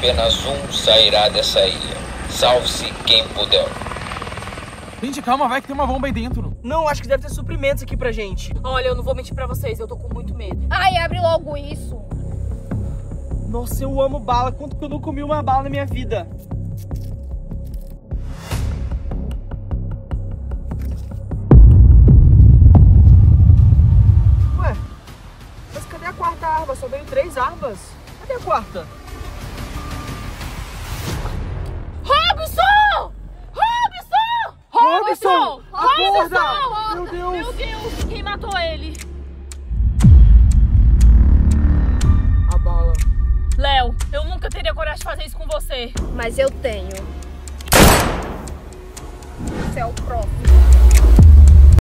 apenas um sairá dessa ilha. Salve-se quem puder. Gente, calma, vai que tem uma bomba aí dentro. Não, acho que deve ter suprimentos aqui pra gente. Olha, eu não vou mentir pra vocês, eu tô com muito medo. Ai, abre logo isso. Nossa, eu amo bala. Quanto que eu não comi uma bala na minha vida? Ué, mas cadê a quarta arma? Só veio 3 armas. Cadê a quarta? Robson! Robson! Acorda! Meu Deus! Meu Deus! Quem matou ele? A bala. Léo, eu nunca teria coragem de fazer isso com você. Mas eu tenho. Você é o próximo.